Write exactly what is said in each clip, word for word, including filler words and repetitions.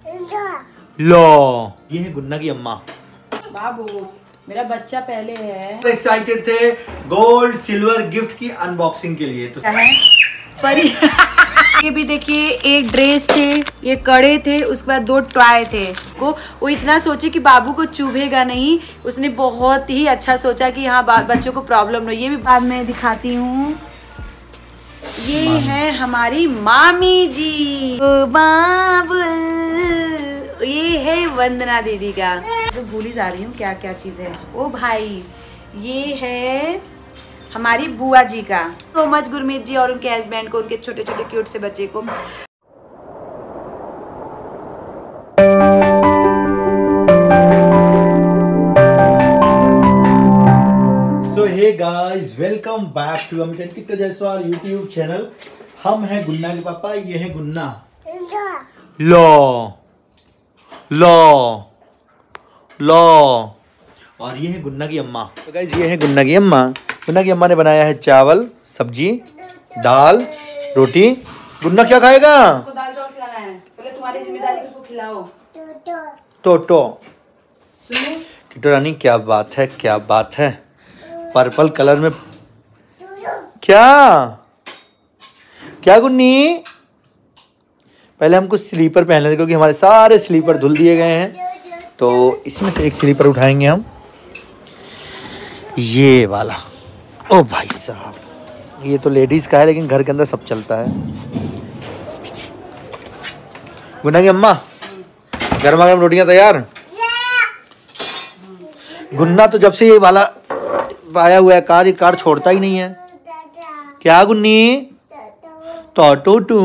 लो ये है गुन्ना की अम्मा। बाबू मेरा बच्चा पहले है। तो एक्साइटेड थे गोल्ड सिल्वर गिफ्ट की अनबॉक्सिंग के लिए। तो परी ये भी देखिए, एक ड्रेस थे, ये कड़े थे, उसके बाद दो टॉय थे। को वो इतना सोचे कि बाबू को चुभेगा नहीं, उसने बहुत ही अच्छा सोचा कि हाँ बच्चों को प्रॉब्लम नहीं। ये भी बाद में दिखाती हूँ। ये है हमारी मामी जी बाबू, ये है वंदना दीदी का। तो भूल ही जा रही हूँ क्या क्या चीज़ है। ओ भाई ये है हमारी बुआ जी का। तो मच गुरमीत जी और उनके हस्बैंड को, उनके छोटे छोटे क्यूट से बच्चे को। So hey guys, welcome back to Amit and Kittu Jaiswal YouTube channel. हम हैं गुन्ना के पापा, ये है गुन्ना। लो लो लो और ये है गुन्ना की अम्मा। तो गाइस ये है गुन्ना की अम्मा। गुन्ना की अम्मा ने बनाया है चावल, सब्जी, दाल, रोटी। गुन्ना क्या खाएगा? उसको दाल चावल खिलाना है। पहले तुम्हारी जिम्मेदारी उसको खिलाओ। टोटो। सुनो किट्टू रानी, क्या बात है, क्या बात है। पर्पल कलर में क्या क्या गुन्नी? पहले हम कुछ स्लीपर पहन लेते क्योंकि हमारे सारे स्लीपर धुल दिए गए हैं। तो इसमें से एक स्लीपर उठाएंगे हम, ये वाला। ओ भाई साहब, ये तो लेडीज का है लेकिन घर के अंदर सब चलता है। गुन्ना की अम्मा, गर्मा गर्म रोटियां तैयार। गुन्ना तो जब से ये वाला आया हुआ है कार, ये कार छोड़ता ही नहीं है। क्या गुन्नी? टोटो टू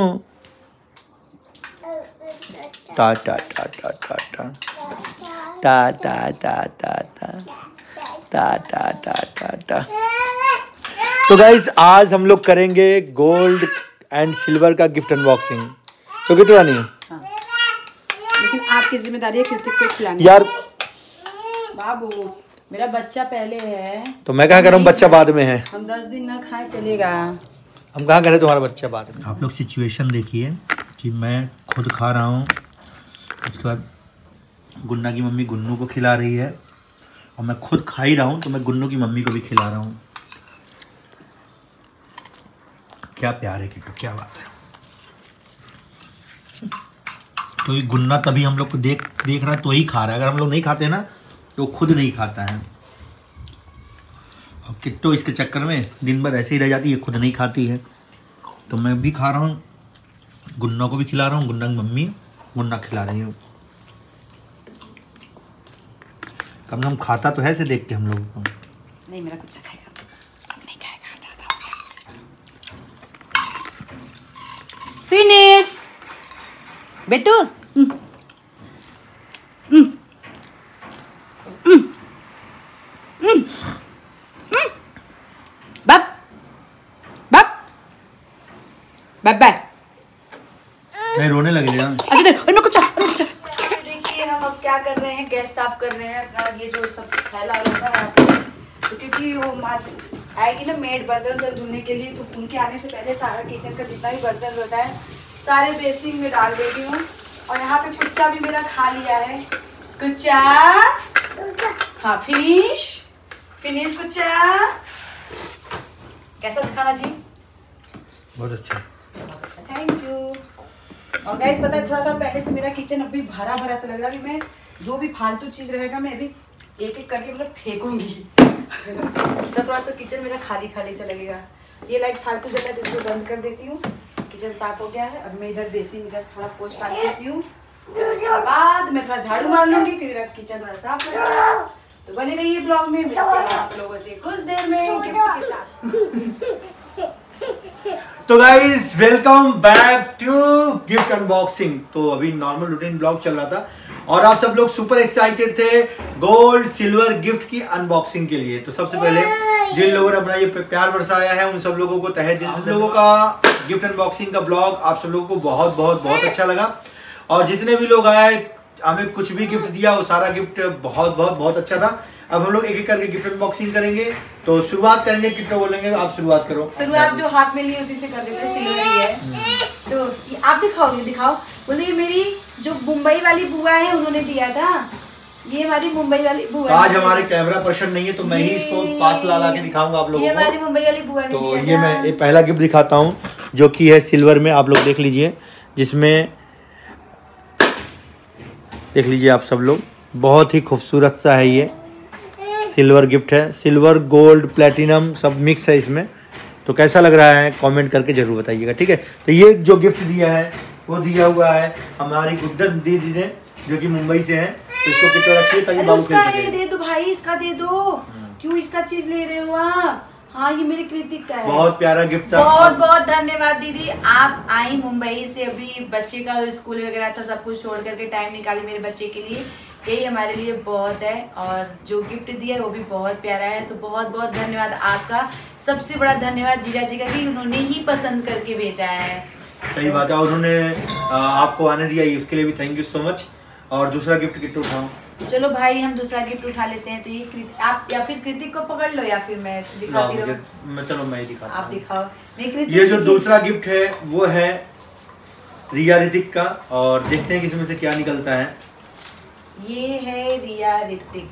टा टा टा टा टा टा टा टा टा टा टा टा टा टा टा। तो गाइस आज हम लोग करेंगे गोल्ड एंड सिल्वर का गिफ्ट अनबॉक्सिंग। तो किट्टू रानी, हाँ। लेकिन आपकी जिम्मेदारी है कृतिक को खिलानी। यार बाबू मेरा बच्चा पहले है। तो मैं कहाँ कर रहा हूँ, बच्चा बाद में है। हम दस दिन ना खाए चलेगा। हम कहाँ करें तुम्हारा बच्चा बाद में। आप लोग सिचुएशन देखिए कि मैं खुद खा रहा हूँ, उसके बाद गुन्ना की मम्मी गुन्नू को खिला रही है, और मैं खुद खा ही रहा हूँ तो मैं गुन्नू की मम्मी को भी खिला रहा हूँ। क्या प्यार है किट्टू, क्या बात है। तो ये गुन्ना तभी हम लोग को देख देख रहा है तो ही खा रहा है। अगर हम लोग नहीं खाते ना तो खुद नहीं खाता है। और किट्टू इसके चक्कर में दिन भर ऐसे ही रह जाती है, खुद नहीं खाती है। तो मैं भी खा रहा हूँ, गुन्ना को भी खिला रहा हूँ, गुन्ना की मम्मी गुन्ना खिला रही हूँ। कम से कम खाता तो है से देख के हम लोगों को। नहीं मेरा कुछ खाएगा नहीं, खाएगा ज्यादा हो गया। फिनिश बेटू। बाप बाप बाप बाप। नहीं रोने लगे यार। अच्छा देखो कुछ देखिए, हम अब क्या कर रहे हैं, गैस साफ कर रहे हैं। ये जो सब फैला होता है तो क्योंकि वो माँ आएगी ना मेड बर्तन तो धुलने के लिए, तो उनके आने से पहले सारा किचन का जितना भी बर्तन होता है सारे बेसिन में डाल देती हूँ। और यहाँ पे कुच्चा भी मेरा खा लिया है। कुच्चा हाँ फिनिश फिनिश कुच्चा। कैसा था खाना जी? बहुत अच्छा, थैंक यू। और गाइस पता है, थोड़ा थोड़ा पहले से मेरा किचन अभी भरा भरा सा लग रहा है। कि मैं जो भी फालतू चीज रहेगा मैं अभी एक एक करके मतलब फेंकूंगी। तो थोड़ा सा किचन मेरा खाली खाली सा लगेगा। ये लाइट फालतू जगह है जिसको बंद कर देती हूँ। किचन साफ हो गया है। अब मैं इधर बेसिन इधर थोड़ा पोंछ पानी देती हूँ, उसके बाद मैं थोड़ा झाड़ू मार लूंगी, फिर मेरा किचन थोड़ा साफ हो जाएगा। तो बने रहिए ब्लॉग में, मिलते हैं आप लोगों से कुछ देर में गिफ्ट के साथ। तो guys welcome back to gift unboxing. तो अभी नॉर्मल रूटीन ब्लॉग चल रहा था और आप सब लोग सुपर एक्साइटेड थे गोल्ड सिल्वर गिफ्ट की अनबॉक्सिंग के लिए। तो सबसे पहले जिन लोगों ने अपना ये प्यार बरसाया है उन सब लोगों को तहे दिल से, लोगों का गिफ्ट अनबॉक्सिंग का ब्लॉग आप सब लोगों को बहुत बहुत बहुत अच्छा लगा। और जितने भी लोग आए हमें कुछ भी गिफ्ट दिया वो सारा गिफ्ट बहुत बहुत बहुत अच्छा था। अब हम लोग एक एक करके गिफ्ट अनबॉक्सिंग करेंगे। तो शुरुआत करेंगे, कितना बोलेंगे आप शुरुआत करो। शुरुआत जो हाथ में लिए उसी से कर देते, सिल्वर ही है। तो आप दिखाओ, ये दिखाओ। बोले ये मेरी जो मुंबई वाली बुआ है, उन्होंने दिया था। ये हमारी मुंबई वाली बुआ। आज हमारे कैमरा पर्सन नहीं है तो मैं ही इसको पास ला ला के दिखाऊंगा आप लोगों को। ये हमारी मुंबई वाली बुआ ने तो दिया ये था। मैं ये पहला गिफ्ट दिखाता हूँ जो कि है सिल्वर में, आप लोग देख लीजिए, जिसमें देख लीजिए आप सब लोग, बहुत ही खूबसूरत सा है ये सिल्वर गिफ्ट है। सिल्वर गोल्ड प्लेटिनम सब मिक्स है इसमें। तो कैसा लग रहा है कमेंट करके जरूर बताइएगा, ठीक है। तो ये जो गिफ्ट दिया है वो दिया हुआ है हमारी गुड्डन दीदी ने, जो कि मुंबई से है। तो इसको कितना रखिए ताकि बाबू खेल सके। दे दो भाई, इसका दे दो। क्यों इसका चीज ले रहे हो आप? हाँ, ये मेरे कृतिक का है। बहुत प्यारा गिफ्ट था। बहुत बहुत धन्यवाद दीदी, आप आई मुंबई से, अभी बच्चे का स्कूल वगैरह था, सब कुछ छोड़ करके टाइम निकाली मेरे बच्चे के लिए। यही हमारे लिए बहुत है। और जो गिफ्ट दिया है वो भी बहुत प्यारा है। तो बहुत बहुत धन्यवाद आपका। सबसे बड़ा धन्यवाद जीजा जी का कि उन्होंने ही पसंद करके भेजा है। सही बात है, और उन्होंने आपको आने दिया, उसके लिए भी थैंक यू सो मच। और दूसरा गिफ्ट किट्टू उठाऊं? चलो भाई, हम दूसरा गिफ्ट उठा लेते हैं। तो ये कृतिक, आप या फिर कृतिक को पकड़ लो या फिर मैं दिखाती रहूं। मैं चलो मैं ही दिखाता हूं। आप दिखाओ। मैं कृतिक। ये जो दूसरा गिफ्ट है वो है रिया ऋतिक का, और देखते हैं कि इसमें से क्या निकलता है। ये है रिया ऋतिक।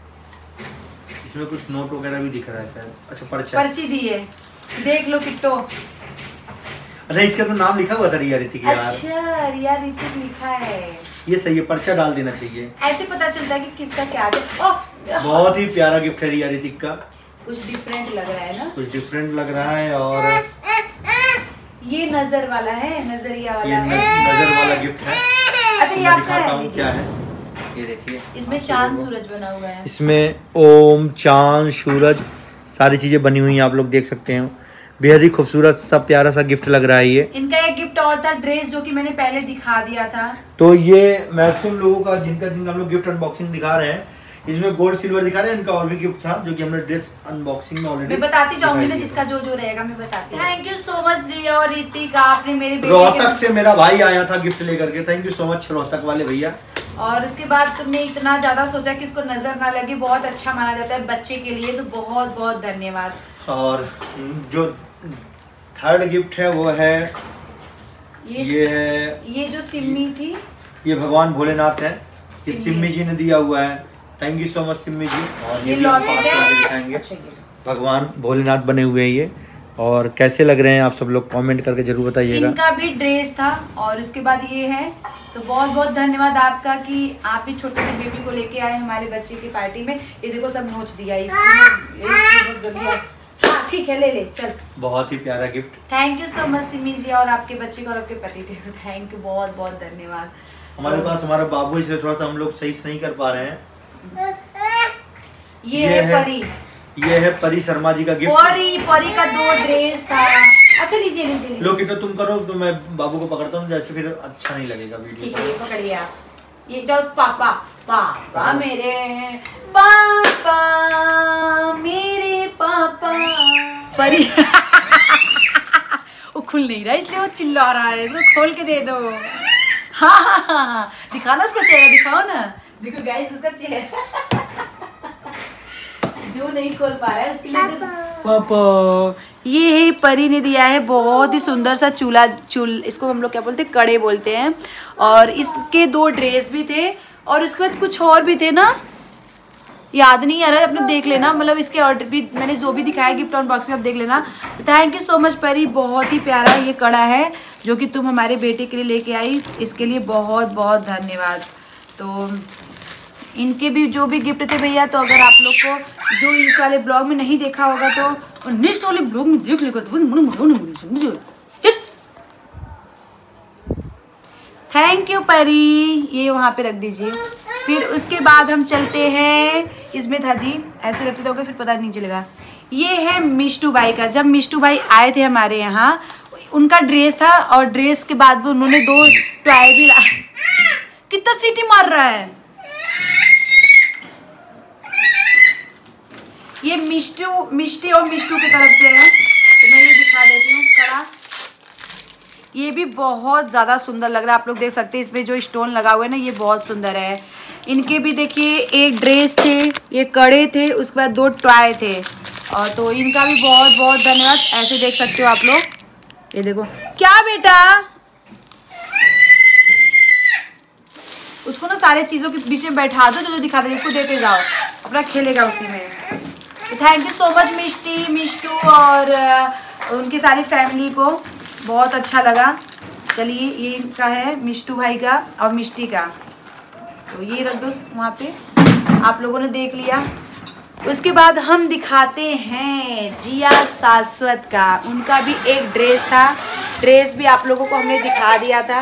इसमें कुछ नोट वगैरह भी दिख रहा है शायद। अच्छा, पर्चा, पर्ची दी है, देख लो किट्टो। अच्छा, इसके अंदर नाम लिखा हुआ था रिया ऋतिक यार। अच्छा, रिया ऋतिक लिखा है। ये सही है, पर्चा डाल देना चाहिए, ऐसे पता चलता है कि किसका क्या है। ओह, बहुत ही प्यारा गिफ्ट है रिया ऋतिक का। कुछ डिफरेंट लग रहा है ना? कुछ डिफरेंट लग रहा है। और ये नजर वाला है, नजरिया वाला ये है। नजर वाला गिफ्ट है। अच्छा, तो ये मैं आपका दिखाता है। हूँ क्या है। ये देखिए, इसमें चांद सूरज बना हुआ है। इसमें ओम, चांद, सूरज सारी चीजें बनी हुई हैं, आप लोग देख सकते हैं। बेहद ही खूबसूरत सा प्यारा सा गिफ्ट लग रहा है ये। इनका एक गिफ्ट और था, ड्रेस, जो कि मैंने पहले दिखा दिया था। तो ये मैक्सिमम लोगों का जिनका जिनका हम लोग गिफ्ट अनबॉक्सिंग दिखा रहे हैं, इसमें गोल्ड सिल्वर दिखा रहे हैं। इनका और भी गिफ्ट था जो कि हमने ड्रेस अनबॉक्सिंग में ऑलरेडी मैं बताती जाऊंगी ना, जिसका जो जो रहेगा मैं बताती हूँ। Thank you so much Riya और ऋतिक, आपने मेरे बेटे रोहतक से मेरा भाई आया था गिफ्ट लेकर के। Thank you so much Rohtak वाले भैया। और उसके बाद तुमने इतना ज्यादा सोचा कि इसको नजर ना लगे, बहुत अच्छा माना जाता है बच्चे के लिए। तो बहुत बहुत धन्यवाद। और जो थर्ड गिफ्ट है वो है ये ये है, ये जो सिम्मी थी, ये भगवान भोलेनाथ है, ये सिम्मी। सिम्मी जी ने दिया हुआ है। Thank you so much Simmi ji. और ये भी हम लॉकेट पास है। लाके दिखाएंगे। अच्छा, ये भगवान भोलेनाथ बने हुए हैं ये। और कैसे लग रहे हैं आप सब लोग कमेंट करके जरूर बताइएगा। इनका भी ड्रेस था। और उसके बाद ये है। तो बहुत बहुत धन्यवाद आपका कि आप भी छोटे से बेबी को लेके आए हमारे बच्चे की पार्टी में। ये देखो सब नोच दिया इसको। हाँ ठीक है, ले ले चल। बहुत ही प्यारा gift. Thank you so much Simi ji, और आपके बच्चे को और आपके पति देव को थैंक यू, बहुत बहुत धन्यवाद। हमारे पास हमारा बाबू, इसलिए थोड़ा सा हम लोग सही से नहीं कर पा रहे हैं। ये, ये है परी। ये है परी शर्मा जी का गिफ्ट। परी परी का दो ड्रेस था। अच्छा लीजिए लीजिए लो किट्टू तुम करो, तो मैं बाबू को पकड़ता हूँ, जैसे फिर अच्छा नहीं लगेगा वीडियो। ठीक है, ये पकड़िए आप। ये जाओ, पापा पापा मेरे पापा मेरे पापा। परी वो खुल नहीं रहा इसलिए वो चिल्ला रहा है, इसको खोल के दे दो। हाँ हाँ हाँ, दिखाओ ना उसका चेहरा, दिखाओ ना। देखो गाइस उसका चेहरा जो नहीं खोल पा रहा है उसके लिए पापा। ये परी ने दिया है बहुत ही सुंदर सा चूल्हा, चूल इसको हम लोग क्या बोलते हैं, कड़े बोलते हैं। और इसके दो ड्रेस भी थे, और उसके बाद कुछ और भी थे ना, याद नहीं आ रहा है, अपने देख लेना। मतलब इसके ऑर्डर भी मैंने जो भी दिखाया गिफ्ट अनबॉक्सिंग में, आप देख लेना। थैंक यू सो मच परी, बहुत ही प्यारा ये कड़ा है जो कि तुम हमारे बेटे के लिए लेके आई, इसके लिए बहुत बहुत धन्यवाद। तो इनके भी जो भी गिफ्ट थे भैया, तो अगर आप लोग को जो इस वाले ब्लॉग में नहीं देखा होगा तो नेक्स्ट वाले ब्लॉग में देख लेगा। तो थैंक यू परी, ये वहाँ पे रख दीजिए। फिर उसके बाद हम चलते हैं, इसमें था जी, ऐसे रखते जाओगे फिर पता नहीं चलेगा। ये है मिष्टू भाई का। जब मिष्टू भाई आए थे हमारे यहाँ, उनका ड्रेस था, और ड्रेस के बाद भी उन्होंने दो टॉय भी लाए। कितना सीटी मार रहा है ये। मिष्टू मिष्टी और मिष्टू की तरफ से है, तो मैं ये दिखा देती हूँ कड़ा। ये भी बहुत ज़्यादा सुंदर लग रहा है, आप लोग देख सकते हैं इसमें जो स्टोन लगा हुआ है ना, ये बहुत सुंदर है। इनके भी देखिए एक ड्रेस थे, ये कड़े थे, उसके बाद दो टॉय थे। और तो इनका भी बहुत बहुत धन्यवाद। ऐसे देख सकते हो आप लोग, ये देखो। क्या बेटा उसको ना सारे चीज़ों के बीच में बैठा दो, जो जो दिखा दो उसको देते जाओ, अपना खेलेगा उसी में। तो thank you so much Mishti, Mishtu और उनकी सारी फैमिली को, बहुत अच्छा लगा। चलिए ये इनका है, मिष्टू भाई का और मिष्टी का, तो ये रख दो वहाँ पे, आप लोगों ने देख लिया। उसके बाद हम दिखाते हैं जिया शाश्वत का, उनका भी एक ड्रेस था, ड्रेस भी आप लोगों को हमने दिखा दिया था।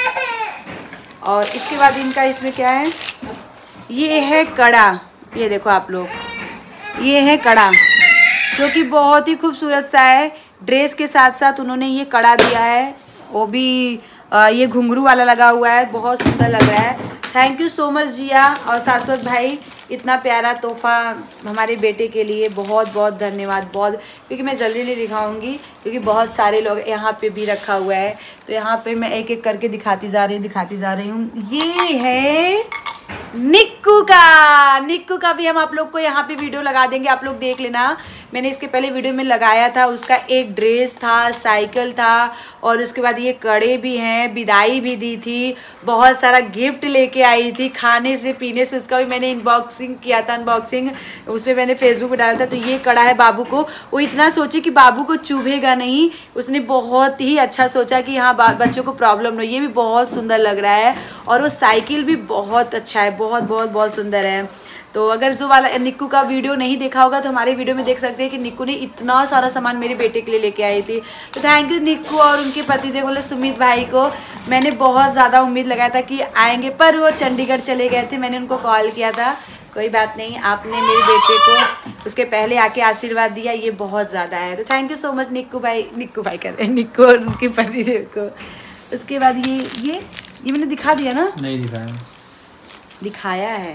और इसके बाद इनका इसमें क्या है, ये है कड़ा, ये देखो आप लोग, ये है कड़ा जो कि बहुत ही खूबसूरत सा है। ड्रेस के साथ साथ उन्होंने ये कड़ा दिया है, वो भी आ, ये घुंघरू वाला लगा हुआ है, बहुत सुंदर लग रहा है। Thank you so much Jiya और शाश्वत भाई, इतना प्यारा तोहफा हमारे बेटे के लिए, बहुत बहुत धन्यवाद। बहुत, क्योंकि मैं जल्दी नहीं दिखाऊंगी क्योंकि बहुत सारे लोग, यहाँ पे भी रखा हुआ है, तो यहाँ पे मैं एक एक करके दिखाती जा रही हूँ दिखाती जा रही हूँ। ये है निक्कू का, निक्कू का भी हम आप लोग को यहाँ पे वीडियो लगा देंगे, आप लोग देख लेना। मैंने इसके पहले वीडियो में लगाया था, उसका एक ड्रेस था, साइकिल था, और उसके बाद ये कड़े भी हैं, विदाई भी दी थी, बहुत सारा गिफ्ट लेके आई थी, खाने से पीने से, उसका भी मैंने अनबॉक्सिंग किया था, अनबॉक्सिंग उसमें मैंने फेसबुक पे डाला था। तो ये कड़ा है बाबू को, वो इतना सोचे कि बाबू को चुभेगा नहीं, उसने बहुत ही अच्छा सोचा कि हाँ बच्चों को प्रॉब्लम नहीं। ये भी बहुत सुंदर लग रहा है, और वो साइकिल भी बहुत अच्छा है, बहुत बहुत बहुत सुंदर है। तो अगर जो वाला निक्कू का वीडियो नहीं देखा होगा तो हमारे वीडियो में देख सकते हैं कि निक्कू ने इतना सारा सामान मेरे बेटे के लिए लेके आई थी। तो थैंक यू निक्कू और उनके पतिदेव बोले सुमित भाई को। मैंने बहुत ज़्यादा उम्मीद लगाया था कि आएंगे, पर वो चंडीगढ़ चले गए थे। मैंने उनको कॉल किया था, कोई बात नहीं, आपने मेरे बेटे को उसके पहले आके आशीर्वाद दिया, ये बहुत ज़्यादा है। तो thank you so much Nikku भाई, निक्कू भाई कर रहे हैं, निक्कू और उनके पतिदेव को। उसके बाद ये ये ये मैंने दिखा दिया ना? नहीं दिखाया, दिखाया है।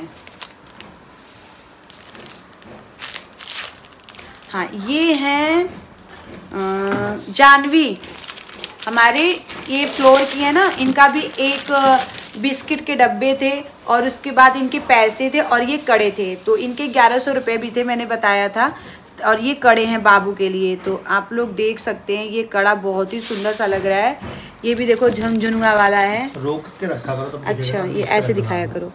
हाँ, ये हैं जानवी, हमारे ये फ्लोर की है ना, इनका भी एक बिस्किट के डब्बे थे, और उसके बाद इनके पैसे थे, और ये कड़े थे, तो इनके ग्यारह सौ रुपये भी थे, मैंने बताया था। और ये कड़े हैं बाबू के लिए, तो आप लोग देख सकते हैं, ये कड़ा बहुत ही सुंदर सा लग रहा है। ये भी देखो झुनझुनुआ वाला है, रोक के रखा करो तो। अच्छा, ये ऐसे दिखाया करो।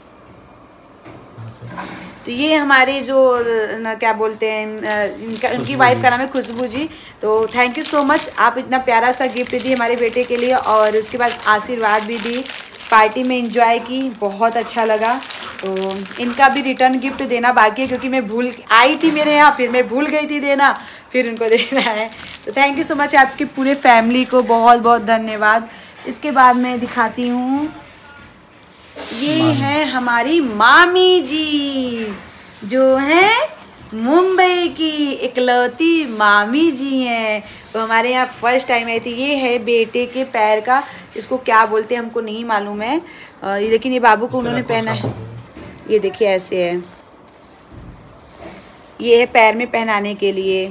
तो ये हमारे जो ना क्या बोलते हैं, इनका उनकी वाइफ का नाम है खुशबू जी। तो थैंक यू सो मच, आप इतना प्यारा सा गिफ्ट दिए हमारे बेटे के लिए, और उसके बाद आशीर्वाद भी दी, पार्टी में एंजॉय की, बहुत अच्छा लगा। तो इनका भी रिटर्न गिफ्ट देना बाकी है, क्योंकि मैं भूल आई थी मेरे यहाँ, फिर मैं भूल गई थी देना, फिर उनको देना है। तो थैंक यू सो मच आपकी पूरे फैमिली को, बहुत बहुत धन्यवाद। इसके बाद मैं दिखाती हूँ, ये है हमारी मामी जी, जो है मुंबई की इकलौती मामी जी हैं। तो हमारे यहाँ फर्स्ट टाइम आई थी। ये है बेटे के पैर का, इसको क्या बोलते हैं हमको नहीं मालूम है, लेकिन ये बाबू को उन्होंने पहना है। ये देखिए ऐसे है, ये है पैर में पहनाने के लिए।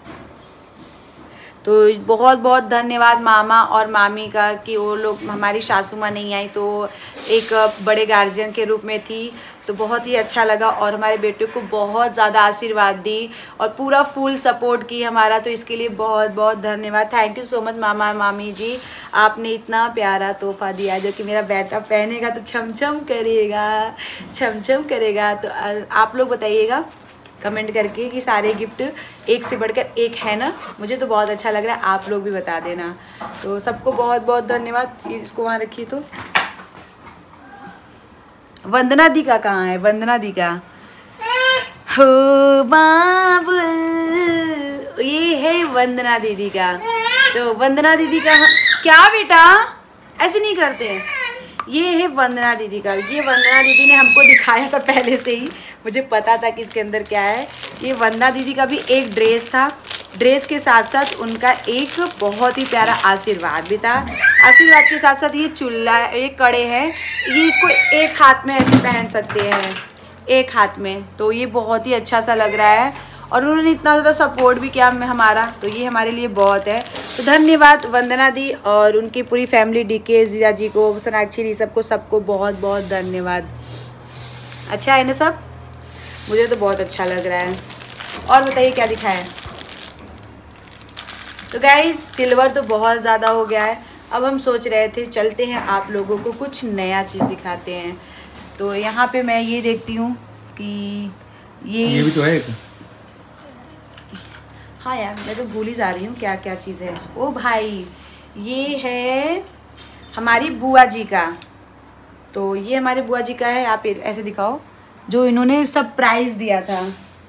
तो बहुत बहुत धन्यवाद मामा और मामी का कि वो लोग, हमारी सासू माँ नहीं आई तो एक बड़े गार्जियन के रूप में थी, तो बहुत ही अच्छा लगा, और हमारे बेटे को बहुत ज़्यादा आशीर्वाद दी और पूरा फुल सपोर्ट की हमारा। तो इसके लिए बहुत बहुत धन्यवाद, थैंक यू सो मच मामा मामी जी, आपने इतना प्यारा तोहफा दिया जो कि मेरा बेटा पहनेगा तो छम छम करेगा, छम छम करेगा। तो आप लोग बताइएगा कमेंट करके कि सारे गिफ्ट एक से बढ़कर एक है ना, मुझे तो बहुत अच्छा लग रहा है, आप लोग भी बता देना। तो सबको बहुत बहुत धन्यवाद। इसको वहाँ रखिए। तो वंदना दी का कहाँ है, वंदना दी का, हो बाबुल, ये है वंदना दीदी का। तो वंदना दीदी का, क्या बेटा ऐसे नहीं करते हैं, ये है वंदना दीदी का। ये वंदना दीदी ने हमको दिखाया था पहले से ही, मुझे पता था कि इसके अंदर क्या है। ये वंदना दीदी का भी एक ड्रेस था, ड्रेस के साथ साथ उनका एक बहुत ही प्यारा आशीर्वाद भी था। आशीर्वाद के साथ साथ ये चुल्ला, एक कड़े हैं, ये इसको एक हाथ में ऐसे पहन सकते हैं, एक हाथ में। तो ये बहुत ही अच्छा सा लग रहा है, और उन्होंने इतना ज़्यादा सपोर्ट भी किया हमारा, तो ये हमारे लिए बहुत है। तो धन्यवाद वंदना दी और उनकी पूरी फैमिली, डी के जिया जी को, सोनाक्षी दी, सबको सबको बहुत बहुत धन्यवाद। अच्छा है ना सब, मुझे तो बहुत अच्छा लग रहा है। और बताइए क्या दिखाया है। तो गाइस सिल्वर तो बहुत ज़्यादा हो गया है, अब हम सोच रहे थे चलते हैं आप लोगों को कुछ नया चीज़ दिखाते हैं। तो यहाँ पे मैं ये देखती हूँ कि ये ये भी तो है एक। हाँ यार, मैं तो भूल ही जा रही हूँ क्या क्या चीज़ है। ओ भाई, ये है हमारी बुआ जी का। तो ये हमारे बुआ जी का है। आप ऐसे दिखाओ, जो इन्होंने सरप्राइज दिया था।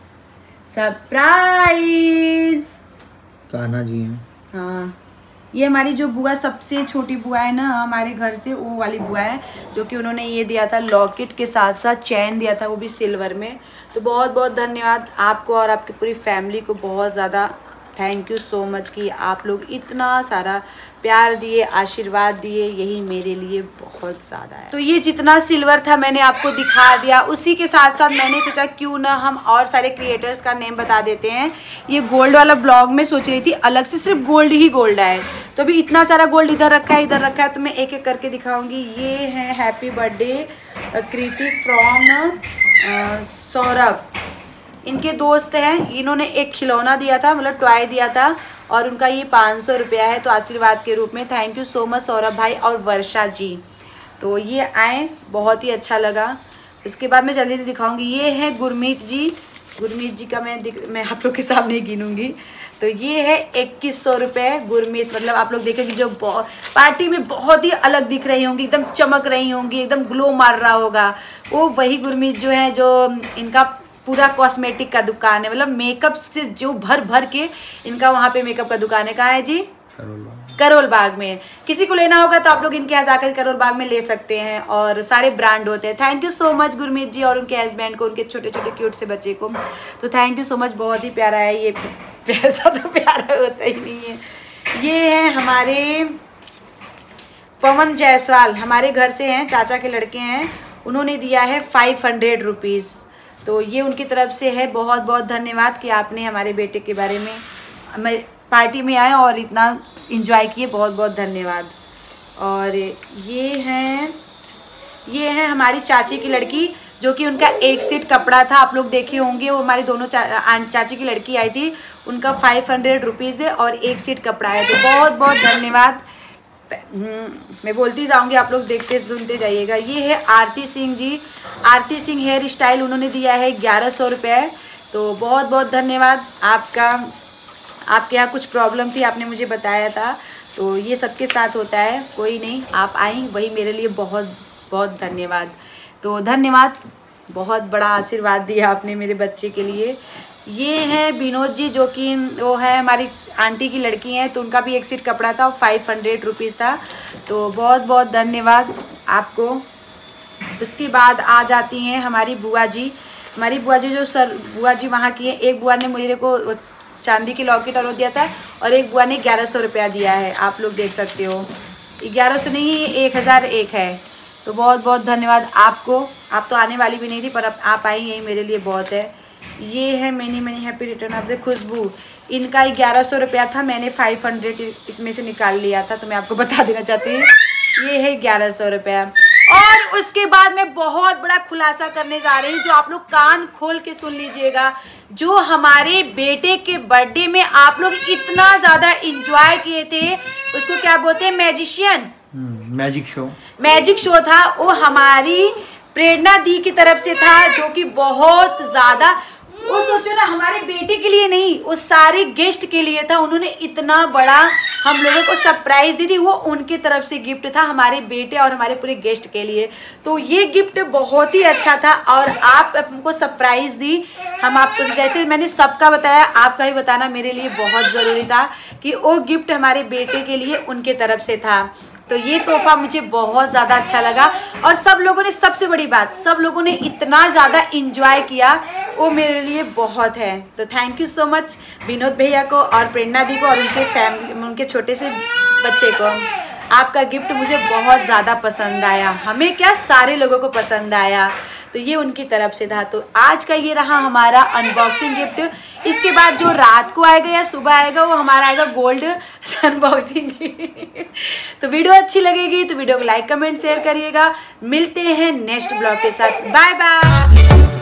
सरप्राइज कान्हा जी हैं। हाँ, ये हमारी जो बुआ सबसे छोटी बुआ है ना हमारे घर से, वो वाली बुआ है, जो कि उन्होंने ये दिया था लॉकेट के साथ साथ चैन दिया था, वो भी सिल्वर में। तो बहुत बहुत धन्यवाद आपको और आपकी पूरी फैमिली को, बहुत ज़्यादा थैंक यू सो मच कि आप लोग इतना सारा प्यार दिए, आशीर्वाद दिए, यही मेरे लिए बहुत ज़्यादा है। तो ये जितना सिल्वर था मैंने आपको दिखा दिया। उसी के साथ साथ मैंने सोचा क्यों ना हम और सारे क्रिएटर्स का नेम बता देते हैं। ये गोल्ड वाला ब्लॉग में सोच रही थी अलग से सिर्फ गोल्ड ही गोल्ड है, तो अभी इतना सारा गोल्ड इधर रखा है इधर रखा है, तो मैं एक एक करके दिखाऊंगी। ये है happy birthday Kritik from Saurabh, इनके दोस्त हैं। इन्होंने एक खिलौना दिया था, मतलब टॉय दिया था, और उनका ये पाँच सौ रुपया है, तो आशीर्वाद के रूप में। Thank you so much Saurabh भाई और वर्षा जी। तो ये आए, बहुत ही अच्छा लगा। उसके बाद मैं जल्दी से दिखाऊंगी। ये है गुरमीत जी। गुरमीत जी का मैं मैं आप लोग के सामने ही गिनूंगी। तो ये है इक्कीस सौ रुपये गुरमीत, मतलब आप लोग देखेंगे जो पार्टी में बहुत ही अलग दिख रही होंगी, एकदम चमक रही होंगी, एकदम ग्लो मार रहा होगा, वो वही गुरमीत जो है, जो इनका पूरा कॉस्मेटिक का दुकान है, मतलब मेकअप से जो भर भर के इनका वहाँ पे मेकअप का दुकान है। कहाँ है जी? करोल बाग में। किसी को लेना होगा तो आप लोग इनके यहाँ जाकर करोल बाग में ले सकते हैं, और सारे ब्रांड होते हैं। Thank you so much Gurmeet ji और उनके हस्बैंड को, उनके छोटे छोटे क्यूट से बच्चे को। तो थैंक यू सो मच, बहुत ही प्यारा है ये। पैसा तो प्यारा होता ही नहीं है। ये है हमारे पवन जायसवाल, हमारे घर से हैं, चाचा के लड़के हैं। उन्होंने दिया है फाइव हंड्रेड रुपीज़। तो ये उनकी तरफ से है। बहुत बहुत धन्यवाद कि आपने हमारे बेटे के बारे में, मैं पार्टी में आए और इतना एंजॉय किए, बहुत बहुत धन्यवाद। और ये हैं ये है हमारी चाची की लड़की, जो कि उनका एक सेट कपड़ा था, आप लोग देखे होंगे। वो हमारी दोनों चा, चाची की लड़की आई थी, उनका फाइव हंड्रेड रुपीज़ है और एक सेट कपड़ा है। तो बहुत बहुत धन्यवाद। मैं बोलती जाऊंगी, आप लोग देखते सुनते जाइएगा। ये है आरती सिंह जी, आरती सिंह हेयर स्टाइल, उन्होंने दिया है ग्यारह सौ रुपये। तो बहुत बहुत धन्यवाद आपका। आपके यहाँ कुछ प्रॉब्लम थी, आपने मुझे बताया था, तो ये सबके साथ होता है, कोई नहीं, आप आई वही मेरे लिए बहुत बहुत धन्यवाद। तो धन्यवाद, बहुत बड़ा आशीर्वाद दिया आपने मेरे बच्चे के लिए। ये है विनोद जी, जो कि वो है हमारी आंटी की लड़की हैं, तो उनका भी एक सेट कपड़ा था और फाइव हंड्रेड रुपीज़ था। तो बहुत बहुत धन्यवाद आपको। उसके बाद आ जाती हैं हमारी बुआ जी। हमारी बुआ जी जो सर बुआ जी वहाँ की हैं, एक बुआ ने मेरे को चांदी की लॉकेट और दिया था, और एक बुआ ने ग्यारह सौ रुपया दिया है, आप लोग देख सकते हो। ग्यारह सौ नहीं, एक हज़ार एक है। तो बहुत बहुत धन्यवाद आपको। आप तो आने वाली भी नहीं थी, पर अब आप आई, यही मेरे लिए बहुत है। ये है many many happy return of the Khushboo, इनका ग्यारह सौ रुपया था, मैंने फाइव हंड्रेड इसमें से निकाल लिया था, तो मैं आपको बता देना चाहती हूँ। ये है ग्यारह सौ रुपया। और उसके बाद मैं बहुत बड़ा खुलासा करने जा रही हूँ, जो आप लोग कान खोल के सुन लीजिएगा। जो हमारे बेटे के बर्थडे में आप लोग इतना ज़्यादा इंजॉय किए थे, उसको क्या बोलते हैं, magician magic show magic show था, वो हमारी प्रेरणा दी की तरफ से था, जो कि बहुत ज़्यादा, वो सोचो ना, हमारे बेटे के लिए नहीं, वो सारे गेस्ट के लिए था। उन्होंने इतना बड़ा हम लोगों को सरप्राइज दी थी, वो उनके तरफ से गिफ्ट था हमारे बेटे और हमारे पूरे गेस्ट के लिए। तो ये गिफ्ट बहुत ही अच्छा था, और आप हमको सरप्राइज दी। हम आपको, जैसे मैंने सबका बताया, आपका भी बताना मेरे लिए बहुत ज़रूरी था कि वो गिफ्ट हमारे बेटे के लिए उनके तरफ से था। तो ये तोहफा मुझे बहुत ज़्यादा अच्छा लगा, और सब लोगों ने, सबसे बड़ी बात, सब लोगों ने इतना ज़्यादा इंजॉय किया, वो मेरे लिए बहुत है। तो thank you so much Vinod भैया को और प्रेरणा दी को और उनके फैमिली, उनके छोटे से बच्चे को। आपका गिफ्ट मुझे बहुत ज़्यादा पसंद आया, हमें क्या, सारे लोगों को पसंद आया। तो ये उनकी तरफ से था। तो आज का ये रहा हमारा अनबॉक्सिंग गिफ्ट। इसके बाद जो रात को आएगा या सुबह आएगा, वो हमारा आएगा गोल्ड अनबॉक्सिंग। तो वीडियो अच्छी लगेगी तो वीडियो को लाइक कमेंट शेयर करिएगा। मिलते हैं नेक्स्ट ब्लॉग के साथ। Bye bye.